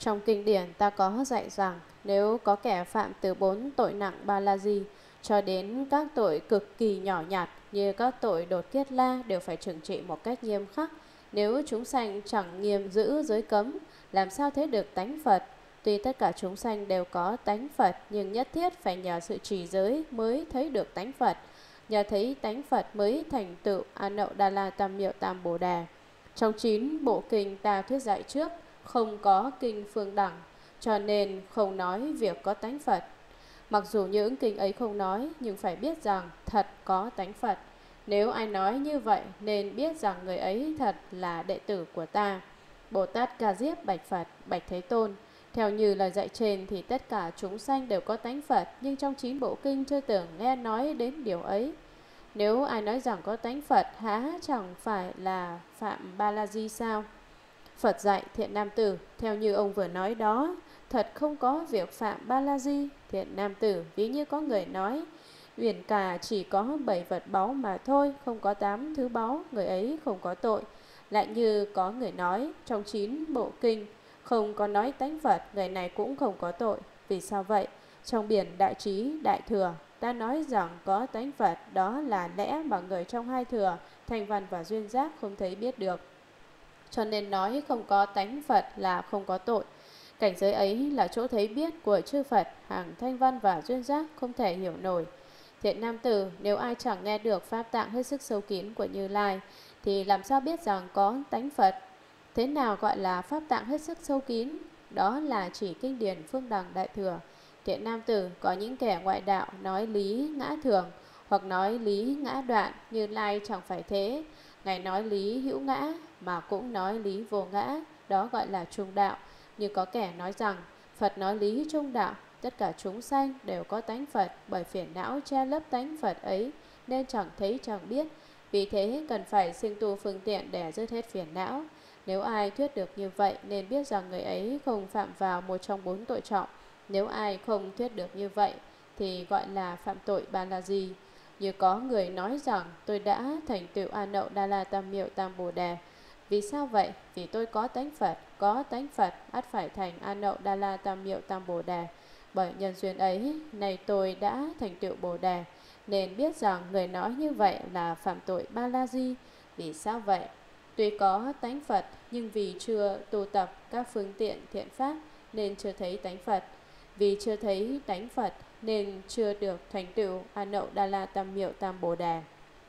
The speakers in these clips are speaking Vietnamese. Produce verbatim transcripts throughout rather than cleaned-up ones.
Trong kinh điển ta có dạy rằng nếu có kẻ phạm từ bốn tội nặng ba la di cho đến các tội cực kỳ nhỏ nhặt như các tội đột kiết la đều phải trừng trị một cách nghiêm khắc. Nếu chúng sanh chẳng nghiêm giữ giới cấm, làm sao thấy được tánh Phật? Tuy tất cả chúng sanh đều có tánh Phật, nhưng nhất thiết phải nhờ sự trì giới mới thấy được tánh Phật. Nhờ thấy tánh Phật mới thành tựu A Nậu Đa La Tam Miệu Tam Bồ Đề. Trong chín bộ kinh ta thuyết dạy trước, không có kinh phương đẳng, cho nên không nói việc có tánh Phật. Mặc dù những kinh ấy không nói, nhưng phải biết rằng thật có tánh Phật. Nếu ai nói như vậy, nên biết rằng người ấy thật là đệ tử của ta. Bồ Tát Ca Diếp bạch Phật: Bạch Thế Tôn, theo như lời dạy trên thì tất cả chúng sanh đều có tánh Phật, nhưng trong chín bộ kinh chưa từng nghe nói đến điều ấy. Nếu ai nói rằng có tánh Phật, há chẳng phải là phạm ba la di sao? Phật dạy: Thiện nam tử, theo như ông vừa nói đó, thật không có việc phạm ba la di. Thiện nam tử, ví như có người nói biển cả chỉ có bảy vật báu mà thôi, không có tám thứ báu, người ấy không có tội. Lại như có người nói trong chín bộ kinh không có nói tánh Phật, người này cũng không có tội. Vì sao vậy? Trong biển Đại Trí, Đại Thừa, ta nói rằng có tánh Phật, đó là lẽ mà người trong hai thừa, Thanh Văn và Duyên Giác không thấy biết được. Cho nên nói không có tánh Phật là không có tội. Cảnh giới ấy là chỗ thấy biết của chư Phật, hàng Thanh Văn và Duyên Giác không thể hiểu nổi. Thiện nam tử, nếu ai chẳng nghe được pháp tạng hết sức sâu kín của Như Lai, thì làm sao biết rằng có tánh Phật? Thế nào gọi là pháp tạng hết sức sâu kín? Đó là chỉ kinh điển phương đẳng Đại Thừa. Thiện nam tử, có những kẻ ngoại đạo nói lý ngã thường, hoặc nói lý ngã đoạn, Như Lai chẳng phải thế. Ngài nói lý hữu ngã, mà cũng nói lý vô ngã, đó gọi là trung đạo. Như có kẻ nói rằng Phật nói lý trung đạo, tất cả chúng sanh đều có tánh Phật, bởi phiền não che lấp tánh Phật ấy nên chẳng thấy chẳng biết. Vì thế cần phải sinh tu phương tiện để dứt hết phiền não. Nếu ai thuyết được như vậy nên biết rằng người ấy không phạm vào một trong bốn tội trọng. Nếu ai không thuyết được như vậy thì gọi là phạm tội ba la di. Như có người nói rằng tôi đã thành tựu A Nậu Đa La Tam Miệu Tam Bồ Đề. Vì sao vậy? Vì tôi có tánh Phật, có tánh Phật ắt phải thành A Nậu Đa La Tam Miệu Tam Bồ Đề. Bởi nhân duyên ấy, này tôi đã thành tựu Bồ Đề, nên biết rằng người nói như vậy là phạm tội ba la di. Vì sao vậy? Tuy có tánh Phật, nhưng vì chưa tu tập các phương tiện thiện pháp nên chưa thấy tánh Phật. Vì chưa thấy tánh Phật nên chưa được thành tựu A Nậu Đa La Tam Miệu Tam Bồ Đề.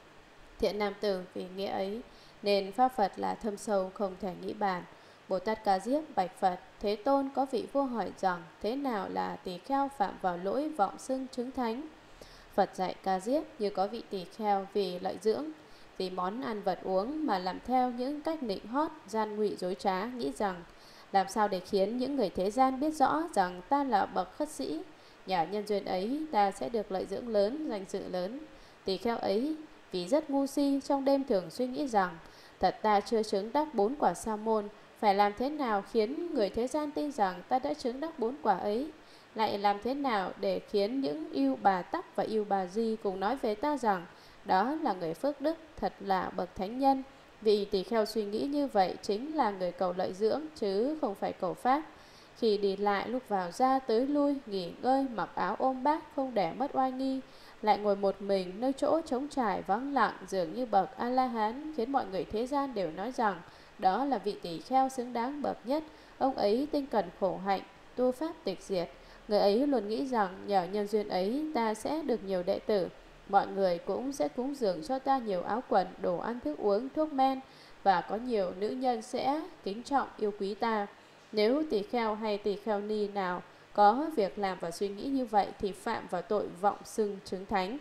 Thiện nam tử, vì nghĩa ấy nên pháp Phật là thâm sâu không thể nghĩ bàn. Bồ Tát Ca Diếp bạch Phật: Thế Tôn, có vị vua hỏi rằng thế nào là tỳ kheo phạm vào lỗi vọng xưng chứng thánh? Phật dạy Ca Diếp: như có vị tỳ kheo vì lợi dưỡng, vì món ăn vật uống mà làm theo những cách nịnh hót, gian ngụy dối trá, nghĩ rằng làm sao để khiến những người thế gian biết rõ rằng ta là bậc khất sĩ. Nhờ nhân duyên ấy ta sẽ được lợi dưỡng lớn, danh dự lớn. Tỳ kheo ấy vì rất ngu si, trong đêm thường suy nghĩ rằng thật ta chưa chứng đắc bốn quả sa môn, phải làm thế nào khiến người thế gian tin rằng ta đã chứng đắc bốn quả ấy? Lại làm thế nào để khiến những yêu bà tắc và yêu bà di cùng nói về ta rằng đó là người phước đức, thật là bậc thánh nhân? Vì tỳ kheo suy nghĩ như vậy chính là người cầu lợi dưỡng, chứ không phải cầu pháp. Khi đi lại, lúc vào ra tới lui, nghỉ ngơi, mặc áo ôm bát, không để mất oai nghi, lại ngồi một mình nơi chỗ trống trải vắng lặng, dường như bậc A-la-hán, khiến mọi người thế gian đều nói rằng đó là vị tỳ kheo xứng đáng bậc nhất. Ông ấy tinh cần khổ hạnh, tu pháp tịch diệt. Người ấy luôn nghĩ rằng nhờ nhân duyên ấy ta sẽ được nhiều đệ tử. Mọi người cũng sẽ cúng dường cho ta nhiều áo quần, đồ ăn thức uống, thuốc men, và có nhiều nữ nhân sẽ kính trọng yêu quý ta. Nếu tỳ kheo hay tỳ kheo ni nào có việc làm và suy nghĩ như vậy thì phạm vào tội vọng xưng chứng thánh.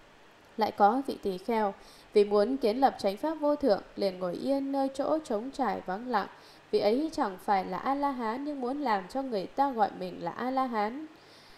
Lại có vị tỳ kheo vì muốn kiến lập chánh pháp vô thượng, liền ngồi yên nơi chỗ trống trải vắng lặng. Vị ấy chẳng phải là A-la-hán, nhưng muốn làm cho người ta gọi mình là A-la-hán.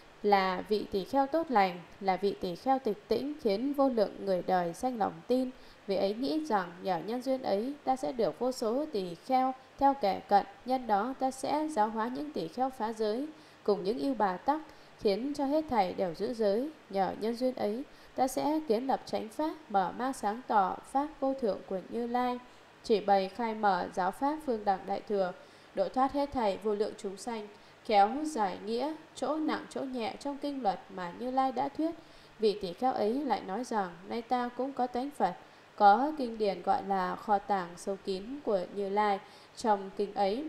Là vị tỳ kheo tốt lành, là vị tỳ kheo tịch tĩnh, khiến vô lượng người đời sanh lòng tin. Vị ấy nghĩ rằng nhờ nhân duyên ấy ta sẽ được vô số tỳ kheo theo kẻ cận, nhân đó ta sẽ giáo hóa những tỳ kheo phá giới cùng những yêu bà tắc, khiến cho hết thảy đều giữ giới. Nhờ nhân duyên ấy ta sẽ kiến lập chánh pháp, mở mang sáng tỏ pháp vô thượng của Như Lai, chỉ bày khai mở giáo pháp phương đẳng Đại Thừa, độ thoát hết thảy vô lượng chúng sanh, khéo giải nghĩa chỗ nặng chỗ nhẹ trong kinh luật mà Như Lai đã thuyết. Vị tỷ kheo ấy lại nói rằng, nay ta cũng có tánh Phật, có kinh điển gọi là kho tàng sâu kín của Như Lai. Trong kinh ấy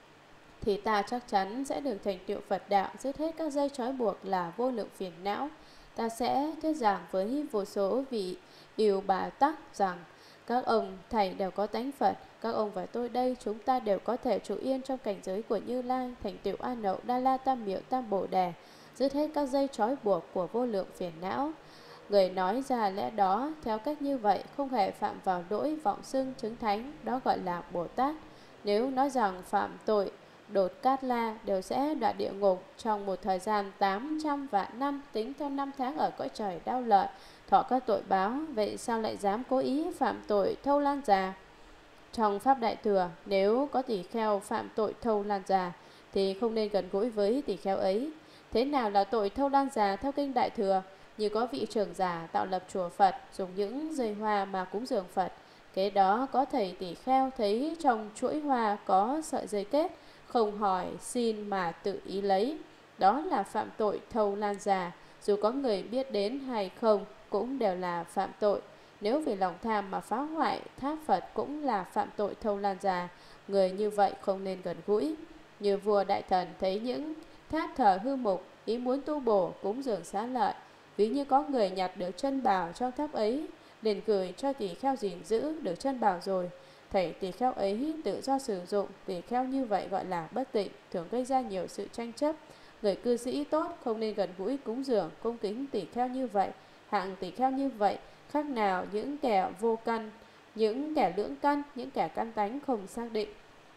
thì ta chắc chắn sẽ được thành tựu Phật đạo, dứt hết các dây trói buộc là vô lượng phiền não. Ta sẽ thuyết giảng với vô số vị yêu bà tắc rằng, các ông thầy đều có tánh Phật, các ông và tôi đây chúng ta đều có thể trụ yên trong cảnh giới của Như Lai, thành tựu An Nậu Đa La Tam Miệu Tam Bồ Đề, dứt hết các dây trói buộc của vô lượng phiền não. Người nói ra lẽ đó theo cách như vậy không hề phạm vào lỗi vọng xưng chứng thánh, đó gọi là Bồ Tát. Nếu nói rằng phạm tội đột cát la đều sẽ đọa địa ngục trong một thời gian tám trăm vạn năm, tính theo năm tháng ở cõi trời đau lợi, thọ các tội báo, vậy sao lại dám cố ý phạm tội thâu lan già? Trong Pháp Đại Thừa, nếu có tỷ kheo phạm tội thâu lan già thì không nên gần gũi với tỷ kheo ấy. Thế nào là tội thâu lan già theo kinh Đại Thừa? Như có vị trưởng giả tạo lập chùa Phật, dùng những dây hoa mà cúng dường Phật. Kế đó có thầy tỷ kheo thấy trong chuỗi hoa có sợi dây kết, không hỏi xin mà tự ý lấy, đó là phạm tội thâu lan già. Dù có người biết đến hay không cũng đều là phạm tội. Nếu vì lòng tham mà phá hoại tháp Phật cũng là phạm tội thâu lan già. Người như vậy không nên gần gũi. Như vua Đại Thần thấy những tháp thờ hư mục, ý muốn tu bổ cúng dường xá lợi, ví như có người nhặt được chân bào trong tháp ấy, liền gửi cho tỷ kheo gìn giữ được chân bào rồi, thầy tỷ kheo ấy tự do sử dụng, tỷ kheo như vậy gọi là bất tịnh, thường gây ra nhiều sự tranh chấp. Người cư sĩ tốt không nên gần gũi cúng dường cung kính tỷ kheo như vậy. Hạng tỷ kheo như vậy khác nào những kẻ vô căn, những kẻ lưỡng căn, những kẻ căn tánh không xác định.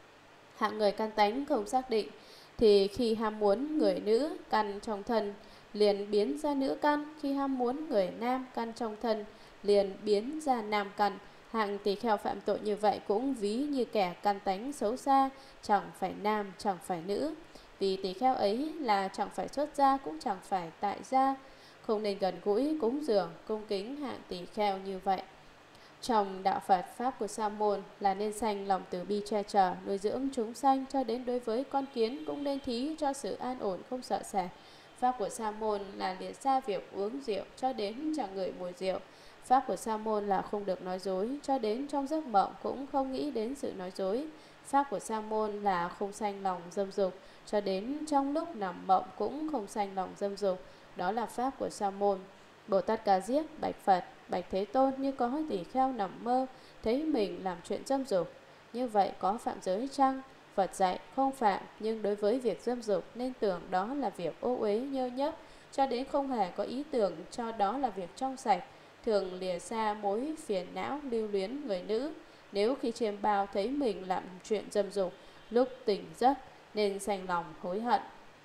Hạng người căn tánh không xác định thì khi ham muốn người nữ căn trong thân liền biến ra nữ căn, khi ham muốn người nam căn trong thân liền biến ra nam căn. Hạng tỷ kheo phạm tội như vậy cũng ví như kẻ căn tánh xấu xa, chẳng phải nam chẳng phải nữ. Vì tỷ kheo ấy là chẳng phải xuất gia cũng chẳng phải tại gia, không nên gần gũi cúng dường cung kính hạng tỷ kheo như vậy. Trong đạo Phật, pháp của Sa môn là nên sanh lòng từ bi che chở, nuôi dưỡng chúng sanh, cho đến đối với con kiến cũng nên thí cho sự an ổn không sợ sệt. Pháp của Sa môn là liệt ra việc uống rượu cho đến chẳng ngửi mùi rượu. Pháp của Sa môn là không được nói dối, cho đến trong giấc mộng cũng không nghĩ đến sự nói dối. Pháp của Sa môn là không sanh lòng dâm dục, cho đến trong lúc nằm mộng cũng không sanh lòng dâm dục. Đó là pháp của Sa môn. Bồ Tát Ca Diếp bạch Phật: bạch Thế Tôn, như có tỷ kheo nằm mơ thấy mình làm chuyện dâm dục, như vậy có phạm giới chăng? Phật dạy không phạm, nhưng đối với việc dâm dục nên tưởng đó là việc ô uế nhơ nhớp, cho đến không hề có ý tưởng cho đó là việc trong sạch, thường lìa xa mối phiền não lưu luyến người nữ. Nếu khi chiêm bao thấy mình làm chuyện dâm dục, lúc tỉnh giấc nên sanh lòng hối hận.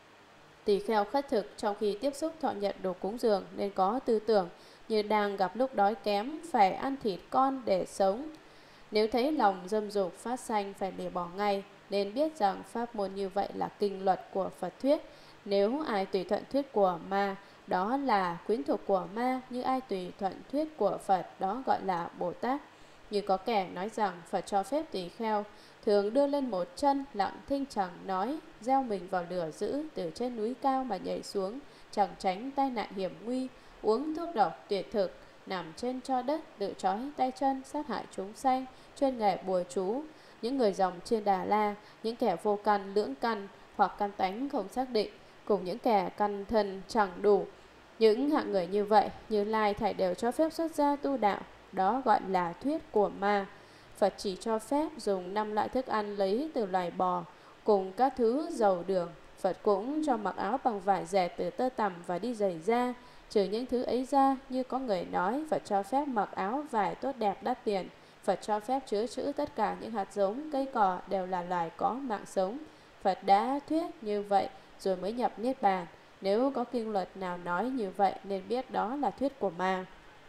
Tỷ kheo khất thực trong khi tiếp xúc thọ nhận đồ cúng dường nên có tư tưởng như đang gặp lúc đói kém, phải ăn thịt con để sống. Nếu thấy lòng dâm dục phát sanh phải lìa bỏ ngay, nên biết rằng pháp môn như vậy là kinh luật của Phật thuyết. Nếu ai tùy thuận thuyết của ma, đó là quyến thuộc của ma, như ai tùy thuận thuyết của Phật, đó gọi là Bồ Tát. Như có kẻ nói rằng Phật cho phép tỷ kheo thường đưa lên một chân, lặng thinh chẳng nói, gieo mình vào lửa dữ, từ trên núi cao mà nhảy xuống, chẳng tránh tai nạn hiểm nguy, uống thuốc độc tuyệt thực, nằm trên tro đất, tự trói tay chân, sát hại chúng sanh, chuyên nghề bùa chú. Những người dòng trên Đà La, những kẻ vô căn, lưỡng căn hoặc căn tánh không xác định, cùng những kẻ căn thân chẳng đủ. Những hạng người như vậy, Như Lai thảy đều cho phép xuất gia tu đạo, đó gọi là thuyết của ma. Phật chỉ cho phép dùng năm loại thức ăn lấy từ loài bò, cùng các thứ dầu đường. Phật cũng cho mặc áo bằng vải dệt từ tơ tằm và đi giày da. Trừ những thứ ấy ra, như có người nói, Phật cho phép mặc áo vải tốt đẹp đắt tiền. Phật cho phép chứa trữ tất cả những hạt giống, cây cỏ đều là loài có mạng sống. Phật đã thuyết như vậy rồi mới nhập Niết Bàn. Nếu có kinh luật nào nói như vậy nên biết đó là thuyết của ma.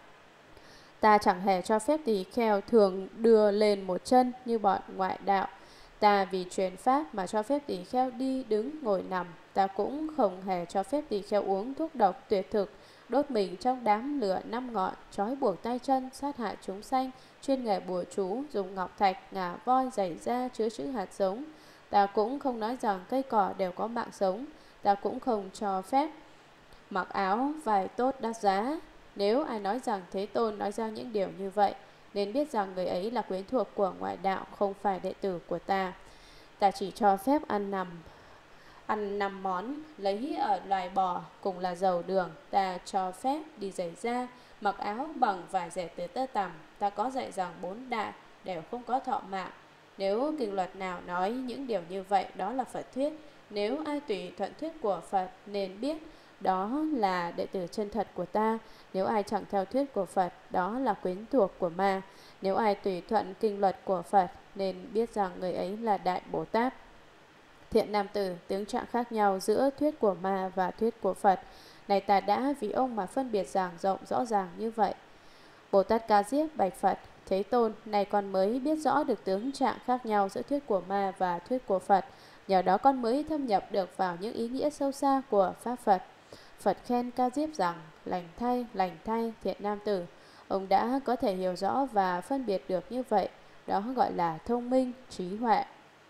Ta chẳng hề cho phép tỳ kheo thường đưa lên một chân như bọn ngoại đạo. Ta vì truyền pháp mà cho phép tỳ kheo đi đứng ngồi nằm. Ta cũng không hề cho phép tỳ kheo uống thuốc độc tuyệt thực, đốt mình trong đám lửa năm ngọn, trói buộc tay chân, sát hại chúng sanh, chuyên nghề bùa chú, dùng ngọc thạch, ngà voi, giày da chứa trữ hạt giống, Ta cũng không nói rằng cây cỏ đều có mạng sống. Ta cũng không cho phép mặc áo vải tốt đắt giá. Nếu ai nói rằng Thế Tôn nói ra những điều như vậy, nên biết rằng người ấy là quyến thuộc của ngoại đạo, không phải đệ tử của ta. Ta chỉ cho phép ăn nằm ăn năm món lấy ở loài bò cùng là dầu đường. Ta cho phép đi giày da, mặc áo bằng vải dệt từ tơ tằm. Ta có dạy rằng bốn đại đều không có thọ mạng. Nếu kinh luật nào nói những điều như vậy, đó là Phật thuyết. Nếu ai tùy thuận thuyết của Phật, nên biết đó là đệ tử chân thật của ta. Nếu ai chẳng theo thuyết của Phật, đó là quyến thuộc của ma. Nếu ai tùy thuận kinh luật của Phật, nên biết rằng người ấy là Đại Bồ Tát. Thiện nam tử, tướng trạng khác nhau giữa thuyết của ma và thuyết của Phật này ta đã vì ông mà phân biệt giảng rộng rõ ràng như vậy. Bồ Tát Ca Diếp bạch Phật: Thế Tôn, này con mới biết rõ được tướng trạng khác nhau giữa thuyết của ma và thuyết của Phật. Nhờ đó con mới thâm nhập được vào những ý nghĩa sâu xa của Pháp Phật. Phật khen Ca Diếp rằng: Lành thay, lành thay, thiện nam tử, ông đã có thể hiểu rõ và phân biệt được như vậy. Đó gọi là thông minh, trí huệ.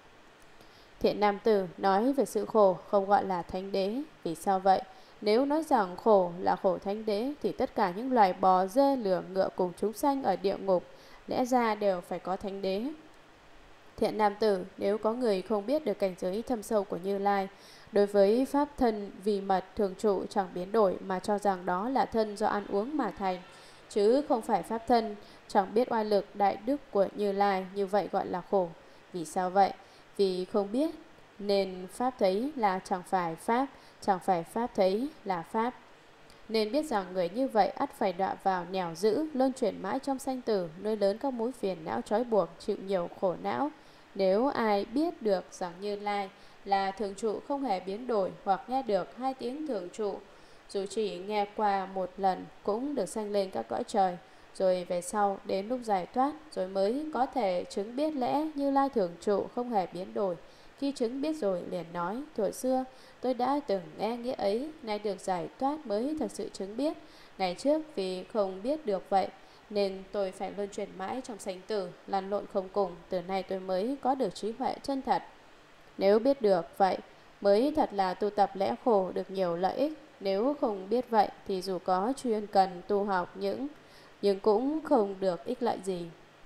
Thiện nam tử, nói về sự khổ không gọi là thánh đế. Vì sao vậy? Nếu nói rằng khổ là khổ thánh đế, thì tất cả những loài bò, dê, lửa, ngựa cùng chúng sanh ở địa ngục lẽ ra đều phải có thánh đế. Thiện nam tử, nếu có người không biết được cảnh giới thâm sâu của Như Lai, đối với pháp thân vì mật thường trụ chẳng biến đổi, mà cho rằng đó là thân do ăn uống mà thành, chứ không phải pháp thân, chẳng biết oai lực đại đức của Như Lai, như vậy gọi là khổ. Vì sao vậy? Vì không biết nên pháp thấy là chẳng phải pháp, chẳng phải pháp thấy là pháp. Nên biết rằng người như vậy ắt phải đọa vào nẻo dữ, luân chuyển mãi trong sanh tử, nơi lớn các mối phiền não trói buộc, chịu nhiều khổ não. Nếu ai biết được rằng Như Lai là thường trụ không hề biến đổi, hoặc nghe được hai tiếng thường trụ, dù chỉ nghe qua một lần cũng được sanh lên các cõi trời, rồi về sau đến lúc giải thoát, rồi mới có thể chứng biết lẽ Như Lai thường trụ không hề biến đổi. Khi chứng biết rồi liền nói: Thuở xưa tôi đã từng nghe nghĩa ấy, nay được giải thoát mới thật sự chứng biết. Ngày trước vì không biết được vậy, nên tôi phải luân chuyển mãi trong sanh tử, lăn lộn không cùng. Từ nay tôi mới có được trí huệ chân thật. Nếu biết được vậy, mới thật là tu tập lẽ khổ được nhiều lợi ích. Nếu không biết vậy, thì dù có chuyên cần tu học những nhưng cũng không được ích lợi gì.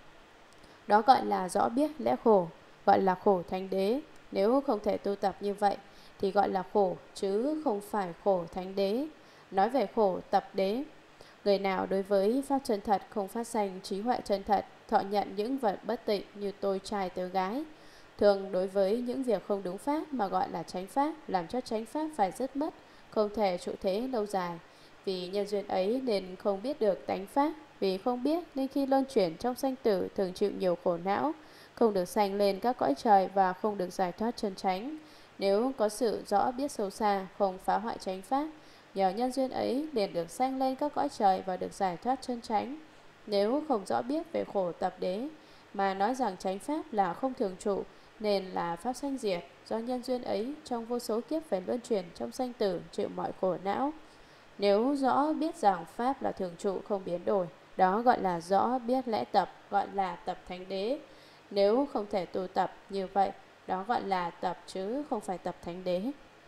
Đó gọi là rõ biết lẽ khổ, gọi là khổ thánh đế. Nếu không thể tu tập như vậy, thì gọi là khổ, chứ không phải khổ thánh đế. Nói về khổ tập đế, người nào đối với pháp chân thật không phát sanh trí huệ chân thật, thọ nhận những vật bất tịnh như tôi trai tớ gái, thường đối với những việc không đúng pháp mà gọi là chánh pháp, làm cho chánh pháp phải dứt mất, không thể trụ thế lâu dài. Vì nhân duyên ấy nên không biết được tánh pháp. Vì không biết nên khi luân chuyển trong sanh tử thường chịu nhiều khổ não, không được sanh lên các cõi trời và không được giải thoát chân chánh. Nếu có sự rõ biết sâu xa, không phá hoại chánh pháp, nhờ nhân duyên ấy liền được sanh lên các cõi trời và được giải thoát chân chánh. Nếu không rõ biết về khổ tập đế, mà nói rằng chánh pháp là không thường trụ, nên là pháp sanh diệt, do nhân duyên ấy trong vô số kiếp phải luân chuyển trong sanh tử chịu mọi khổ não. Nếu rõ biết rằng pháp là thường trụ không biến đổi, đó gọi là rõ biết lẽ tập, gọi là tập thánh đế. Nếu không thể tu tập như vậy, đó gọi là tập chứ không phải tập thánh đế.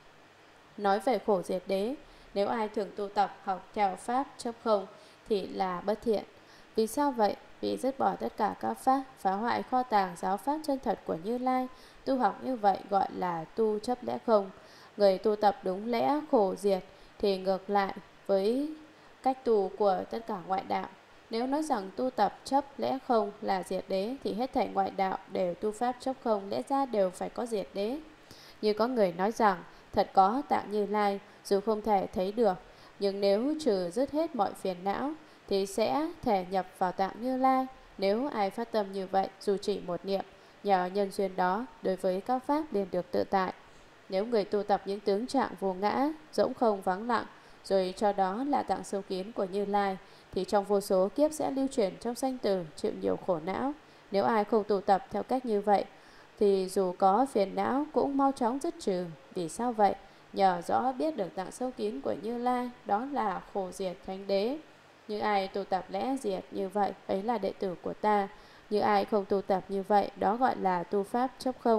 Nói về khổ diệt đế, nếu ai thường tu tập học theo pháp chấp không thì là bất thiện. Vì sao vậy? Vì dứt bỏ tất cả các pháp, phá hoại kho tàng giáo pháp chân thật của Như Lai. Tu học như vậy gọi là tu chấp lẽ không. Người tu tập đúng lẽ khổ diệt thì ngược lại với cách tu của tất cả ngoại đạo. Nếu nói rằng tu tập chấp lẽ không là diệt đế, thì hết thảy ngoại đạo đều tu pháp chấp không, lẽ ra đều phải có diệt đế. Như có người nói rằng thật có tạng Như Lai, dù không thể thấy được, nhưng nếu trừ dứt hết mọi phiền não thì sẽ thể nhập vào tạng Như Lai. Nếu ai phát tâm như vậy, dù chỉ một niệm, nhờ nhân duyên đó, đối với các pháp liền được tự tại. Nếu người tu tập những tướng trạng vô ngã, rỗng không vắng lặng, rồi cho đó là tạng sâu kiến của Như Lai, thì trong vô số kiếp sẽ lưu chuyển trong sanh tử, chịu nhiều khổ não. Nếu ai không tu tập theo cách như vậy, thì dù có phiền não cũng mau chóng dứt trừ. Vì sao vậy? Nhờ rõ biết được tạng sâu kín của Như Lai, đó là khổ diệt thánh đế. Như ai tu tập lẽ diệt như vậy, ấy là đệ tử của ta. Như ai không tu tập như vậy, đó gọi là tu pháp chấp không.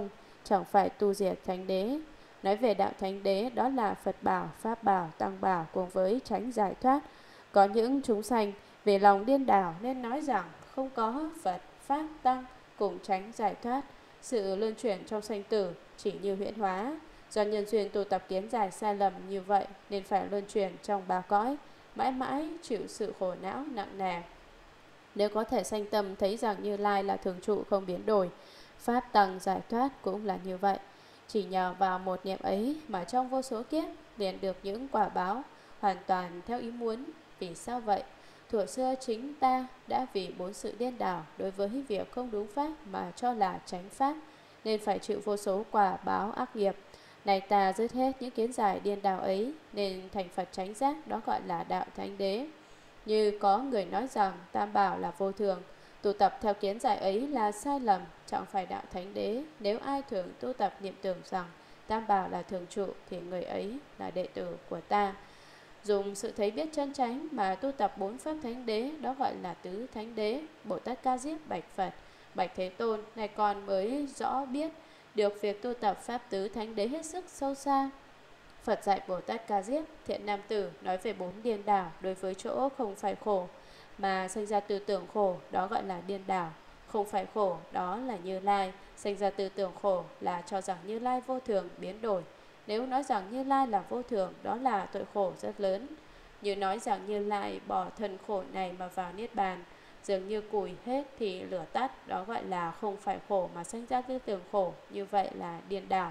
chẳng phải tu diệt thánh đế. Nói về đạo thánh đế, đó là Phật bảo, Pháp bảo, Tăng bảo cùng với chánh giải thoát. Có những chúng sanh vì lòng điên đảo nên nói rằng không có Phật, Pháp, Tăng cùng chánh giải thoát. Sự luân chuyển trong sanh tử chỉ như huyễn hóa. Do nhân duyên tu tập kiến giải sai lầm như vậy nên phải luân chuyển trong ba cõi, mãi mãi chịu sự khổ não nặng nề. Nếu có thể sanh tâm thấy rằng Như Lai là thường trụ không biến đổi, Pháp Tăng giải thoát cũng là như vậy. Chỉ nhờ vào một niệm ấy mà trong vô số kiếp liền được những quả báo hoàn toàn theo ý muốn. Vì sao vậy? Thuở xưa chính ta đã vì bốn sự điên đảo đối với việc không đúng pháp mà cho là chánh pháp, nên phải chịu vô số quả báo ác nghiệp. Này ta dứt hết những kiến giải điên đảo ấy nên thành Phật chánh giác, đó gọi là đạo thánh đế. Như có người nói rằng Tam bảo là vô thường, tu tập theo kiến giải ấy là sai lầm, chẳng phải đạo thánh đế. Nếu ai thường tu tập niệm tưởng rằng Tam bảo là thường trụ thì người ấy là đệ tử của ta. Dùng sự thấy biết chân chánh mà tu tập bốn pháp thánh đế, đó gọi là tứ thánh đế. Bồ Tát Ca Diếp bạch Phật: Bạch Thế Tôn, này con mới rõ biết được việc tu tập pháp tứ thánh đế hết sức sâu xa. Phật dạy Bồ Tát Ca Diếp: Thiện nam tử, nói về bốn điên đảo đối với chỗ không phải khổ mà sinh ra tư tưởng khổ, đó gọi là điên đảo. Không phải khổ, đó là Như Lai. Sinh ra tư tưởng khổ là cho rằng Như Lai vô thường biến đổi. Nếu nói rằng Như Lai là vô thường, đó là tội khổ rất lớn. Như nói rằng Như Lai bỏ thân khổ này mà vào Niết Bàn, dường như củi hết thì lửa tắt, đó gọi là không phải khổ mà sinh ra tư tưởng khổ, như vậy là điên đảo.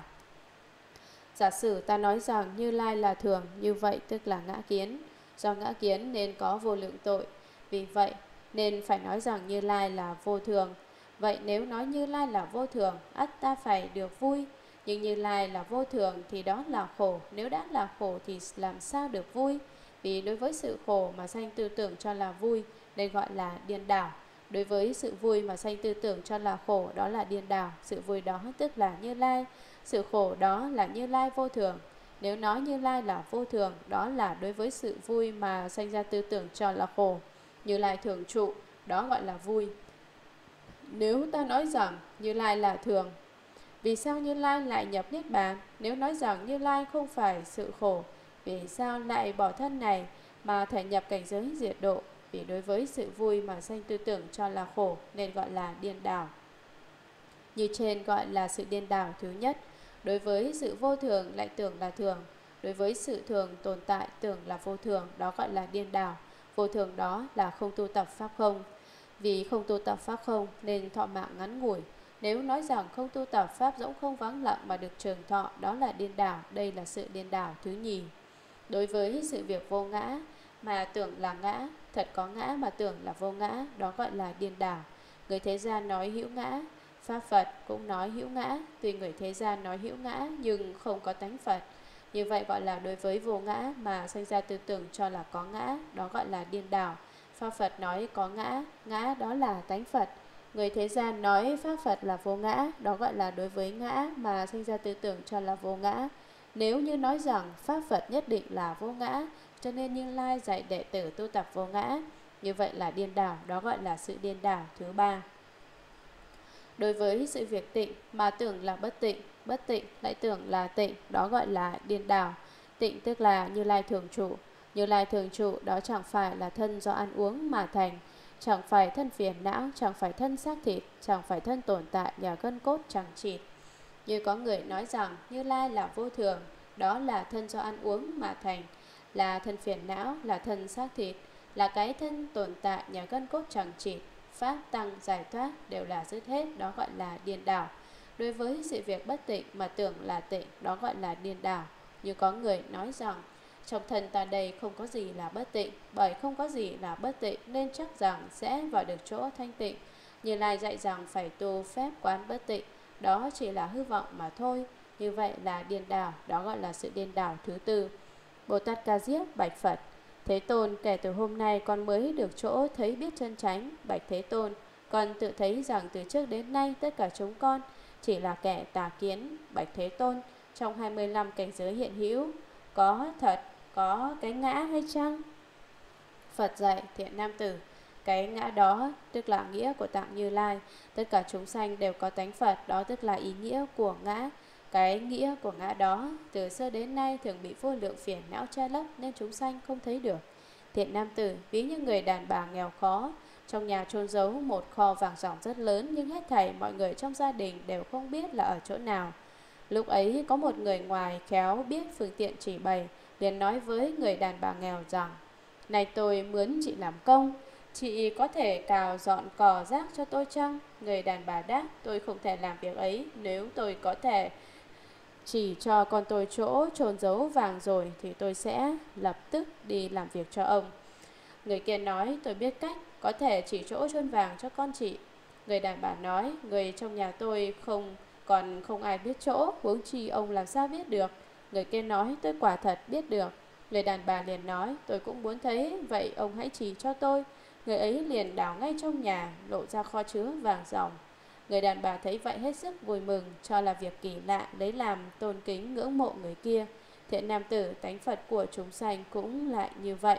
Giả sử ta nói rằng Như Lai là thường, như vậy tức là ngã kiến. Do ngã kiến nên có vô lượng tội, vì vậy nên phải nói rằng Như Lai là vô thường. Vậy nếu nói Như Lai là vô thường, ắt ta phải được vui. Nhưng Như Lai là vô thường thì đó là khổ. Nếu đã là khổ thì làm sao được vui? Vì đối với sự khổ mà sanh tư tưởng cho là vui nên gọi là điên đảo. Đối với sự vui mà sanh tư tưởng cho là khổ, đó là điên đảo. Sự vui đó tức là Như Lai, sự khổ đó là Như Lai vô thường. Nếu nói Như Lai là vô thường, đó là đối với sự vui mà sanh ra tư tưởng cho là khổ. Như Lai thường trụ, đó gọi là vui. Nếu ta nói rằng Như Lai là thường, vì sao Như Lai lại nhập Niết Bàn? Nếu nói rằng Như Lai không phải sự khổ, vì sao lại bỏ thân này mà thể nhập cảnh giới diệt độ? Vì đối với sự vui mà sanh tư tưởng cho là khổ nên gọi là điên đảo. Như trên gọi là sự điên đảo thứ nhất. Đối với sự vô thường lại tưởng là thường. Đối với sự thường tồn tại tưởng là vô thường, đó gọi là điên đảo. Vô thường đó là không tu tập pháp không. Vì không tu tập pháp không nên thọ mạng ngắn ngủi. Nếu nói rằng không tu tập pháp rỗng không vắng lặng mà được trường thọ, đó là điên đảo. Đây là sự điên đảo thứ nhì. Đối với sự việc vô ngã mà tưởng là ngã, thật có ngã mà tưởng là vô ngã, đó gọi là điên đảo. Người thế gian nói hữu ngã, Pháp Phật cũng nói hữu ngã. Tuy người thế gian nói hữu ngã nhưng không có tánh Phật. Như vậy gọi là đối với vô ngã mà sinh ra tư tưởng cho là có ngã, đó gọi là điên đảo. Pháp Phật nói có ngã, ngã đó là tánh Phật. Người thế gian nói Pháp Phật là vô ngã, đó gọi là đối với ngã mà sinh ra tư tưởng cho là vô ngã. Nếu như nói rằng Pháp Phật nhất định là vô ngã, cho nên Như Lai dạy đệ tử tu tập vô ngã, như vậy là điên đảo, đó gọi là sự điên đảo thứ ba. Đối với sự việc tịnh mà tưởng là bất tịnh, bất tịnh lại tưởng là tịnh, đó gọi là điên đảo. Tịnh tức là Như Lai thường trụ. Như Lai thường trụ đó chẳng phải là thân do ăn uống mà thành, chẳng phải thân phiền não, chẳng phải thân xác thịt, chẳng phải thân tồn tại nhờ gân cốt chẳng chịt. Như có người nói rằng Như Lai là vô thường, đó là thân do ăn uống mà thành, là thân phiền não, là thân xác thịt, là cái thân tồn tại nhờ gân cốt chẳng chịt. Pháp Tăng giải thoát đều là dứt hết, đó gọi là điên đảo. Đối với sự việc bất tịnh mà tưởng là tịnh, đó gọi là điên đảo. Như có người nói rằng trong thân ta đây không có gì là bất tịnh, bởi không có gì là bất tịnh nên chắc rằng sẽ vào được chỗ thanh tịnh. Như Lai dạy rằng phải tu phép quán bất tịnh, đó chỉ là hư vọng mà thôi. Như vậy là điên đảo, đó gọi là sự điên đảo thứ tư. Bồ Tát Ca Diếp bạch Phật: Thế Tôn, kể từ hôm nay con mới được chỗ thấy biết chân chánh. Bạch Thế Tôn, con tự thấy rằng từ trước đến nay tất cả chúng con chỉ là kẻ tà kiến. Bạch Thế Tôn, trong hai mươi lăm cảnh giới hiện hữu, có thật có cái ngã hay chăng? Phật dạy: Thiện nam tử, cái ngã đó tức là nghĩa của tạng Như Lai. Tất cả chúng sanh đều có tánh Phật, đó tức là ý nghĩa của ngã. Cái nghĩa của ngã đó từ xưa đến nay thường bị vô lượng phiền não che lấp nên chúng sanh không thấy được. Thiện nam tử, ví như người đàn bà nghèo khó, trong nhà chôn giấu một kho vàng ròng rất lớn, nhưng hết thảy mọi người trong gia đình đều không biết là ở chỗ nào. Lúc ấy có một người ngoài khéo biết phương tiện chỉ bày, liền nói với người đàn bà nghèo rằng: này tôi mướn chị làm công, chị có thể cào dọn cỏ rác cho tôi chăng? Người đàn bà đáp: tôi không thể làm việc ấy, nếu tôi có thể chỉ cho con tôi chỗ chôn giấu vàng rồi thì tôi sẽ lập tức đi làm việc cho ông. Người kia nói: tôi biết cách, có thể chỉ chỗ chôn vàng cho con chị. Người đàn bà nói: người trong nhà tôi không còn không ai biết chỗ, huống chi ông làm sao biết được? Người kia nói: tôi quả thật biết được. Người đàn bà liền nói: tôi cũng muốn thấy, vậy ông hãy chỉ cho tôi. Người ấy liền đào ngay trong nhà, lộ ra kho chứa vàng ròng. Người đàn bà thấy vậy hết sức vui mừng, cho là việc kỳ lạ, lấy làm tôn kính ngưỡng mộ người kia. Thiện nam tử, tánh Phật của chúng sanh cũng lại như vậy.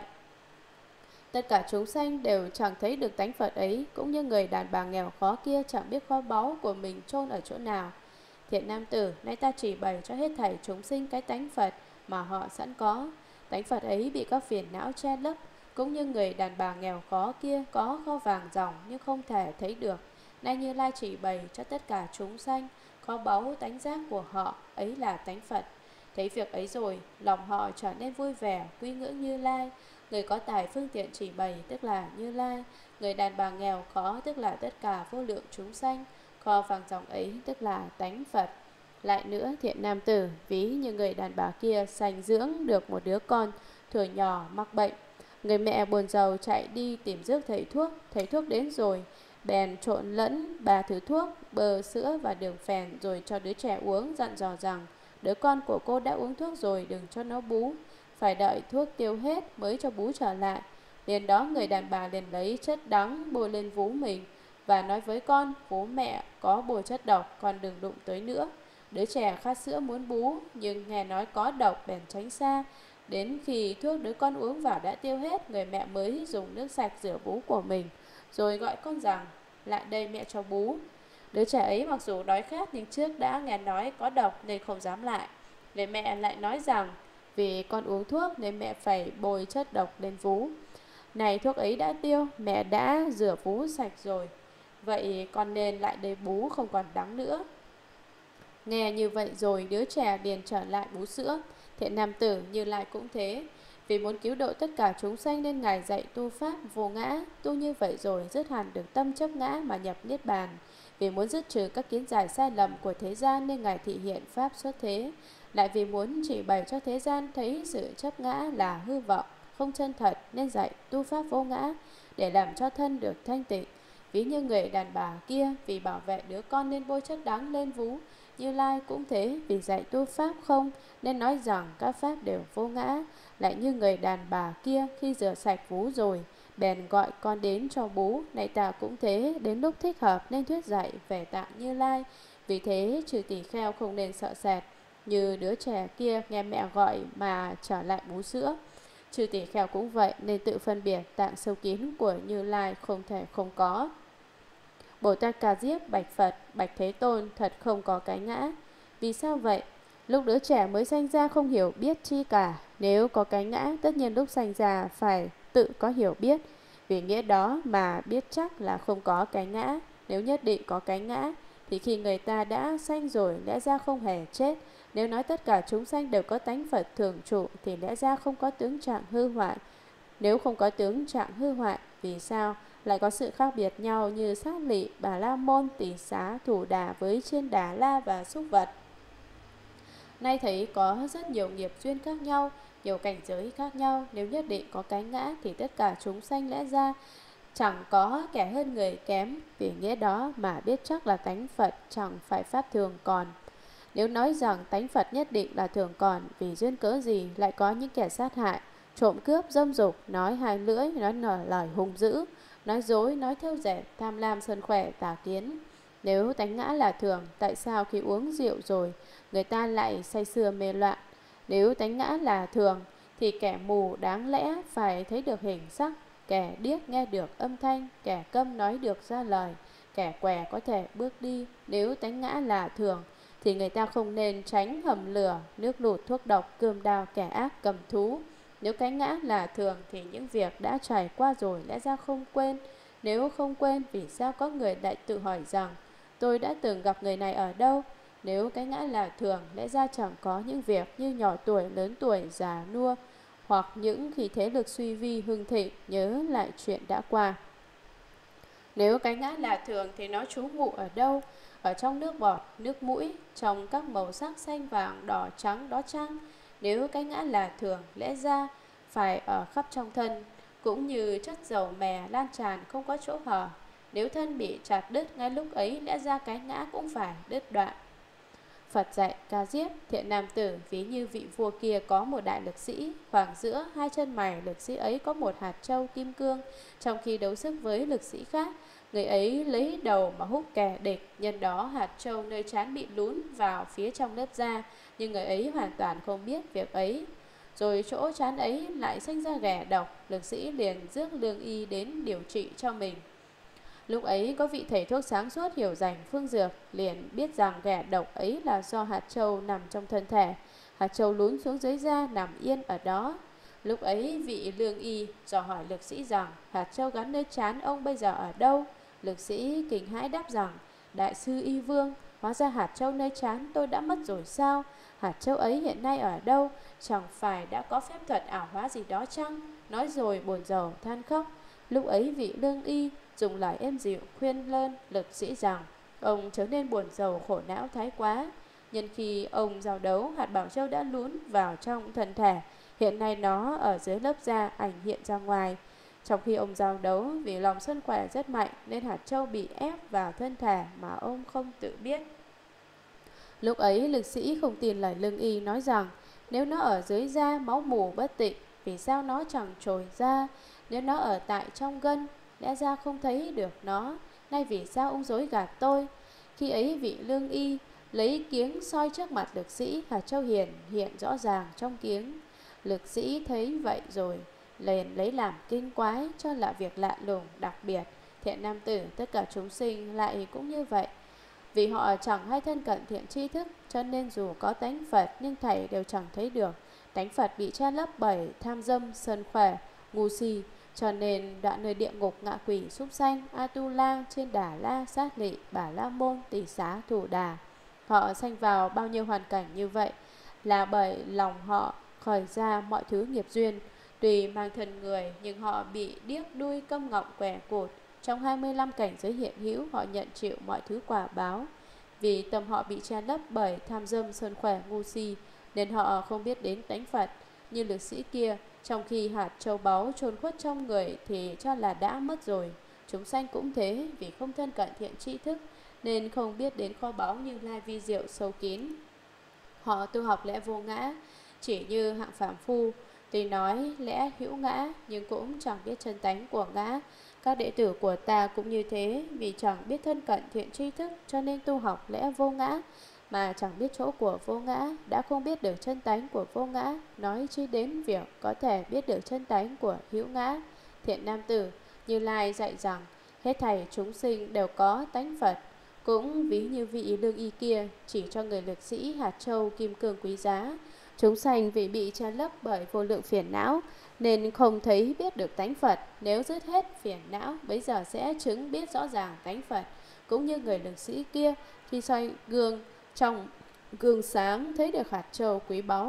Tất cả chúng sanh đều chẳng thấy được tánh Phật ấy, cũng như người đàn bà nghèo khó kia chẳng biết kho báu của mình chôn ở chỗ nào. Thiện nam tử, nay ta chỉ bày cho hết thảy chúng sinh cái tánh Phật mà họ sẵn có. Tánh Phật ấy bị các phiền não che lấp, cũng như người đàn bà nghèo khó kia có kho vàng ròng nhưng không thể thấy được. Nay Như Lai chỉ bày cho tất cả chúng sanh kho báu tánh giác của họ, ấy là tánh Phật. Thấy việc ấy rồi, lòng họ trở nên vui vẻ, quy ngưỡng Như Lai. Người có tài phương tiện chỉ bày tức là Như Lai, người đàn bà nghèo khó tức là tất cả vô lượng chúng sanh, kho vàng ròng ấy tức là tánh Phật. Lại nữa, thiện nam tử, ví như người đàn bà kia sanh dưỡng được một đứa con thuở nhỏ mắc bệnh. Người mẹ buồn rầu chạy đi tìm rước thầy thuốc, thầy thuốc đến rồi bèn trộn lẫn ba thứ thuốc, bơ, sữa và đường phèn rồi cho đứa trẻ uống, dặn dò rằng: đứa con của cô đã uống thuốc rồi, đừng cho nó bú, phải đợi thuốc tiêu hết mới cho bú trở lại. Liền đó người đàn bà liền lấy chất đắng bôi lên vú mình và nói với con: bố mẹ có bôi chất độc, con đừng đụng tới nữa. Đứa trẻ khát sữa muốn bú, nhưng nghe nói có độc bèn tránh xa. Đến khi thuốc đứa con uống vào đã tiêu hết, người mẹ mới dùng nước sạch rửa vú của mình, rồi gọi con rằng: lại đây mẹ cho bú. Đứa trẻ ấy mặc dù đói khát nhưng trước đã nghe nói có độc nên không dám lại. Người mẹ lại nói rằng: vì con uống thuốc nên mẹ phải bôi chất độc lên vú. Này thuốc ấy đã tiêu, mẹ đã rửa vú sạch rồi, vậy con nên lại đây bú, không còn đắng nữa. Nghe như vậy rồi, đứa trẻ liền trở lại bú sữa. Thiện nam tử, Như Lai cũng thế. Vì muốn cứu độ tất cả chúng sanh nên Ngài dạy tu pháp vô ngã. Tu như vậy rồi dứt hẳn được tâm chấp ngã mà nhập niết bàn. Vì muốn dứt trừ các kiến giải sai lầm của thế gian nên Ngài thị hiện pháp xuất thế. Lại vì muốn chỉ bày cho thế gian thấy sự chấp ngã là hư vọng, không chân thật nên dạy tu pháp vô ngã để làm cho thân được thanh tịnh. Ví như người đàn bà kia vì bảo vệ đứa con nên bôi chất đắng lên vú. Như Lai cũng thế, vì dạy tu pháp không nên nói rằng các pháp đều vô ngã. Lại như người đàn bà kia khi rửa sạch vú rồi bèn gọi con đến cho bú. Này ta cũng thế, đến lúc thích hợp nên thuyết dạy về tạng Như Lai. Vì thế trừ tỳ kheo không nên sợ sệt như đứa trẻ kia nghe mẹ gọi mà trở lại bú sữa. Trừ tỳ kheo cũng vậy, nên tự phân biệt tạng sâu kín của Như Lai không thể không có. Bồ Tát Ca Diếp bạch Phật: bạch Thế Tôn, thật không có cái ngã. Vì sao vậy? Lúc đứa trẻ mới sanh ra không hiểu biết chi cả. Nếu có cái ngã, tất nhiên lúc sanh ra phải tự có hiểu biết. Vì nghĩa đó mà biết chắc là không có cái ngã. Nếu nhất định có cái ngã, thì khi người ta đã sanh rồi lẽ ra không hề chết. Nếu nói tất cả chúng sanh đều có tánh Phật thường trụ thì lẽ ra không có tướng trạng hư hoại. Nếu không có tướng trạng hư hoại, vì sao lại có sự khác biệt nhau như Sát Lị, Bà La Môn, Tỷ Xá, Thủ Đà với Chiên Đà La và Súc Vật? Nay thấy có rất nhiều nghiệp duyên khác nhau, nhiều cảnh giới khác nhau. Nếu nhất định có cái ngã thì tất cả chúng sanh lẽ ra chẳng có kẻ hơn người kém. Vì nghĩa đó mà biết chắc là tánh Phật chẳng phải pháp thường còn. Nếu nói rằng tánh Phật nhất định là thường còn, vì duyên cớ gì lại có những kẻ sát hại, trộm cướp, dâm dục, nói hai lưỡi, nói nở lời hung dữ, nói dối, nói thêu dệt, tham lam, sân khỏe, tà kiến? Nếu tánh ngã là thường, tại sao khi uống rượu rồi người ta lại say sưa mê loạn? Nếu tánh ngã là thường thì kẻ mù đáng lẽ phải thấy được hình sắc, kẻ điếc nghe được âm thanh, kẻ câm nói được ra lời, kẻ què có thể bước đi. Nếu tánh ngã là thường thì người ta không nên tránh hầm lửa, nước lụt, thuốc độc, cươm đao, kẻ ác, cầm thú. Nếu cái ngã là thường thì những việc đã trải qua rồi lẽ ra không quên. Nếu không quên, vì sao có người lại tự hỏi rằng tôi đã từng gặp người này ở đâu? Nếu cái ngã là thường, lẽ ra chẳng có những việc như nhỏ tuổi, lớn tuổi, già nua, hoặc những khi thế lực suy vi hưng thịnh nhớ lại chuyện đã qua. Nếu cái ngã là thường thì nó trú ngụ ở đâu? Ở trong nước bọt, nước mũi, trong các màu sắc xanh vàng, đỏ, trắng đó chăng? Nếu cái ngã là thường, lẽ ra phải ở khắp trong thân, cũng như chất dầu mè lan tràn không có chỗ hở. Nếu thân bị chặt đứt ngay lúc ấy, lẽ ra cái ngã cũng phải đứt đoạn. Phật dạy Ca Diếp, thiện nam tử, ví như vị vua kia có một đại lực sĩ, khoảng giữa hai chân mày lực sĩ ấy có một hạt châu kim cương. Trong khi đấu sức với lực sĩ khác, người ấy lấy đầu mà húc kẻ địch, nhân đó hạt châu nơi trán bị lún vào phía trong lớp da, nhưng người ấy hoàn toàn không biết việc ấy. Rồi chỗ trán ấy lại sinh ra ghẻ độc, lực sĩ liền rước lương y đến điều trị cho mình. Lúc ấy có vị thầy thuốc sáng suốt hiểu rành phương dược, liền biết rằng ghẻ độc ấy là do hạt châu nằm trong thân thể. Hạt châu lún xuống dưới da nằm yên ở đó. Lúc ấy vị lương y dò hỏi lực sĩ rằng hạt châu gắn nơi trán ông bây giờ ở đâu? Lực sĩ kinh hãi đáp rằng đại sư y vương, hóa ra hạt châu nơi trán tôi đã mất rồi sao? Hạt châu ấy hiện nay ở đâu? Chẳng phải đã có phép thuật ảo hóa gì đó chăng? Nói rồi buồn rầu than khóc. Lúc ấy vị lương y dùng lời êm dịu khuyên lơn lực sĩ rằng ông trở nên buồn rầu khổ não thái quá. Nhân khi ông giao đấu, hạt bảo châu đã lún vào trong thân thể, hiện nay nó ở dưới lớp da ảnh hiện ra ngoài. Trong khi ông giao đấu, vì lòng sân khỏe rất mạnh nên hạt châu bị ép vào thân thể mà ông không tự biết. Lúc ấy lực sĩ không tin lời lương y nói rằng nếu nó ở dưới da máu mù bất tịnh, vì sao nó chẳng trồi ra? Nếu nó ở tại trong gân, lẽ ra không thấy được nó. Nay vì sao ông dối gạt tôi? Khi ấy vị lương y lấy kiếng soi trước mặt lực sĩ, hạt châu hiển hiện rõ ràng trong kiếng. Lực sĩ thấy vậy rồi liền lấy làm kinh quái, cho là việc lạ lùng đặc biệt. Thiện nam tử, tất cả chúng sinh lại cũng như vậy. Vì họ chẳng hay thân cận thiện tri thức, cho nên dù có tánh Phật nhưng thảy đều chẳng thấy được. Tánh Phật bị che lấp bởi tham dâm, sân khỏe, ngu si, cho nên đoạn nơi địa ngục, ngạ quỷ, súc sanh, A-tu-la, trên Đà La, Sát Lị, Bà La Môn, Tỷ Xá, Thủ Đà. Họ sanh vào bao nhiêu hoàn cảnh như vậy là bởi lòng họ khởi ra mọi thứ nghiệp duyên. Tùy mang thân người nhưng họ bị điếc đuôi, câm ngọng, què cụt. Trong hai mươi lăm cảnh giới hiện hữu, họ nhận chịu mọi thứ quả báo. Vì tâm họ bị che lấp bởi tham dâm, sân khỏe, ngu si, nên họ không biết đến tánh Phật. Như lực sĩ kia, trong khi hạt châu báu chôn khuất trong người thì cho là đã mất rồi. Chúng sanh cũng thế, vì không thân cận thiện tri thức nên không biết đến kho báu Như Lai vi diệu sâu kín. Họ tu học lẽ vô ngã, chỉ như hạng phàm phu, tuy nói lẽ hữu ngã nhưng cũng chẳng biết chân tánh của ngã. Các đệ tử của ta cũng như thế, vì chẳng biết thân cận thiện tri thức cho nên tu học lẽ vô ngã, mà chẳng biết chỗ của vô ngã, đã không biết được chân tánh của vô ngã, nói chi đến việc có thể biết được chân tánh của hữu ngã. Thiện nam tử, Như Lai dạy rằng hết thảy chúng sinh đều có tánh Phật. Cũng ví như vị lương y kia chỉ cho người lực sĩ hạt châu kim cương quý giá. Chúng sanh vì bị che lấp bởi vô lượng phiền não nên không thấy biết được tánh Phật. Nếu dứt hết phiền não, bấy giờ sẽ chứng biết rõ ràng tánh Phật. Cũng như người lực sĩ kia, khi soi gương, trong gương sáng thấy được hạt châu quý báu.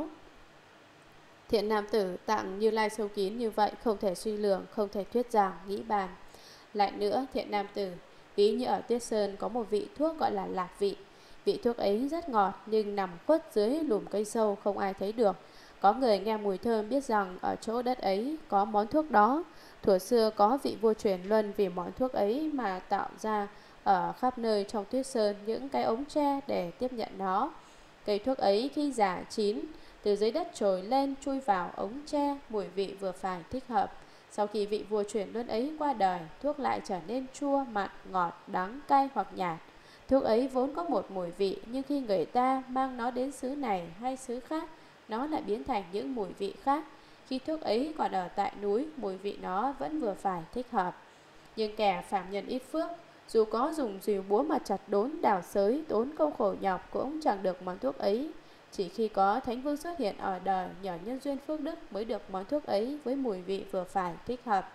Thiện nam tử, tạng Như Lai sâu kín như vậy, không thể suy lường, không thể thuyết giảng, nghĩ bàn. Lại nữa, thiện nam tử, ví như ở Tuyết Sơn có một vị thuốc gọi là lạc vị. Vị thuốc ấy rất ngọt nhưng nằm khuất dưới lùm cây sâu, không ai thấy được. Có người nghe mùi thơm biết rằng ở chỗ đất ấy có món thuốc đó. Thuở xưa có vị vua truyền luân vì món thuốc ấy mà tạo ra ở khắp nơi trong Tuyết Sơn những cái ống tre để tiếp nhận nó. Cây thuốc ấy khi già chín, từ dưới đất trồi lên chui vào ống tre, mùi vị vừa phải thích hợp. Sau khi vị vua truyền luân ấy qua đời, thuốc lại trở nên chua, mặn, ngọt, đắng, cay hoặc nhạt. Thuốc ấy vốn có một mùi vị, nhưng khi người ta mang nó đến xứ này hay xứ khác, nó lại biến thành những mùi vị khác. Khi thuốc ấy còn ở tại núi, mùi vị nó vẫn vừa phải thích hợp. Nhưng kẻ phạm nhân ít phước, dù có dùng rìu búa mà chặt đốn đào xới, tốn công khổ nhọc cũng chẳng được món thuốc ấy. Chỉ khi có Thánh Vương xuất hiện ở đời nhờ nhân duyên phước đức mới được món thuốc ấy với mùi vị vừa phải thích hợp.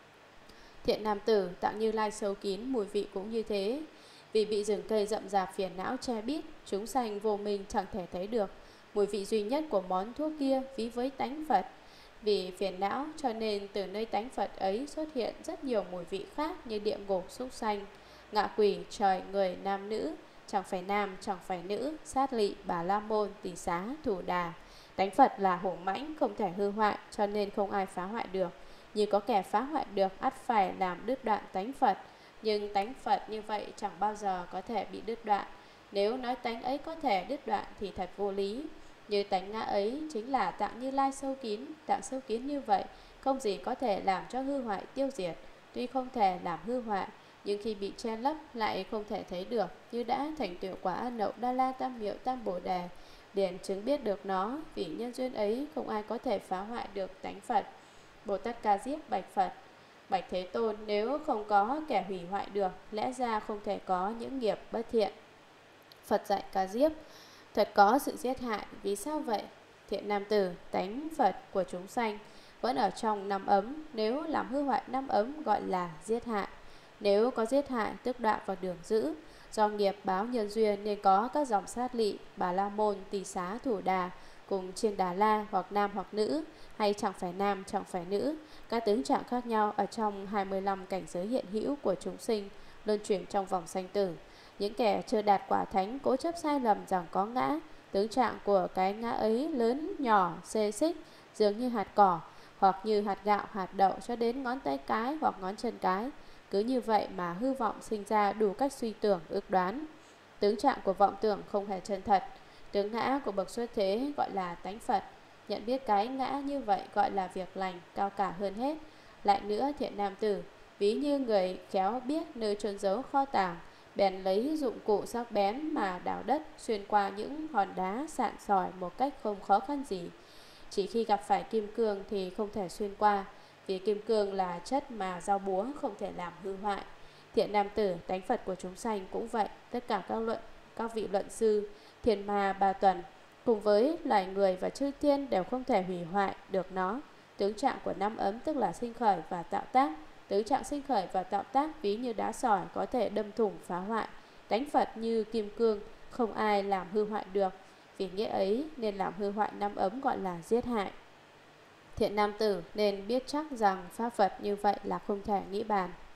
Thiện nam tử, tạng Như Lai sâu kín, mùi vị cũng như thế. Vì bị rừng cây rậm rạp phiền não che bít, chúng sanh vô minh chẳng thể thấy được. Mùi vị duy nhất của món thuốc kia ví với tánh Phật. Vì phiền não cho nên từ nơi tánh Phật ấy xuất hiện rất nhiều mùi vị khác như địa ngục, súc sanh, ngạ quỷ, trời, người, nam, nữ, chẳng phải nam, chẳng phải nữ, sát lị, bà la môn, tỳ xá, thủ đà. Tánh Phật là hổ mãnh, không thể hư hoại cho nên không ai phá hoại được. Như có kẻ phá hoại được, ắt phải làm đứt đoạn tánh Phật. Nhưng tánh Phật như vậy chẳng bao giờ có thể bị đứt đoạn. Nếu nói tánh ấy có thể đứt đoạn thì thật vô lý. Như tánh ngã ấy chính là tạng Như Lai sâu kín. Tạng sâu kín như vậy không gì có thể làm cho hư hoại tiêu diệt. Tuy không thể làm hư hoại, nhưng khi bị che lấp lại không thể thấy được. Như đã thành tựu quả A Nậu Đa La Tam Miệu Tam Bồ Đề, liền chứng biết được nó. Vì nhân duyên ấy không ai có thể phá hoại được tánh Phật. Bồ Tát Ca Diếp bạch Phật: Bạch Thế Tôn, nếu không có kẻ hủy hoại được, lẽ ra không thể có những nghiệp bất thiện. Phật dạy Ca Diếp: Thật có sự giết hại, vì sao vậy? Thiện nam tử, tánh Phật của chúng sanh vẫn ở trong năm ấm. Nếu làm hư hoại năm ấm gọi là giết hại. Nếu có giết hại tức đoạn vào đường dữ. Do nghiệp báo nhân duyên nên có các dòng sát lị, bà la môn, tỳ xá, thủ đà cùng trên Đà La, hoặc nam hoặc nữ, hay chẳng phải nam chẳng phải nữ. Các tướng trạng khác nhau ở trong hai mươi lăm cảnh giới hiện hữu của chúng sinh, luân chuyển trong vòng sanh tử. Những kẻ chưa đạt quả thánh cố chấp sai lầm rằng có ngã. Tướng trạng của cái ngã ấy lớn nhỏ xê xích, dường như hạt cỏ, hoặc như hạt gạo, hạt đậu cho đến ngón tay cái hoặc ngón chân cái. Cứ như vậy mà hư vọng sinh ra đủ cách suy tưởng, ước đoán. Tướng trạng của vọng tưởng không hề chân thật. Tướng ngã của bậc xuất thế gọi là tánh Phật. Nhận biết cái ngã như vậy gọi là việc lành, cao cả hơn hết. Lại nữa, thiện nam tử, ví như người khéo biết nơi chôn giấu kho tàng, bèn lấy dụng cụ sắc bén mà đào đất xuyên qua những hòn đá sạn sỏi một cách không khó khăn gì. Chỉ khi gặp phải kim cương thì không thể xuyên qua, vì kim cương là chất mà dao búa không thể làm hư hoại. Thiện nam tử, tánh Phật của chúng sanh cũng vậy. Tất cả các luận các vị luận sư, thiền ma ba tuần cùng với loài người và chư thiên đều không thể hủy hoại được nó. Tướng trạng của năm ấm tức là sinh khởi và tạo tác. Tướng trạng sinh khởi và tạo tác ví như đá sỏi có thể đâm thủng phá hoại. Tánh Phật như kim cương, không ai làm hư hoại được. Vì nghĩa ấy nên làm hư hoại năm ấm gọi là giết hại. Thiện nam tử nên biết chắc rằng pháp Phật như vậy là không thể nghĩ bàn.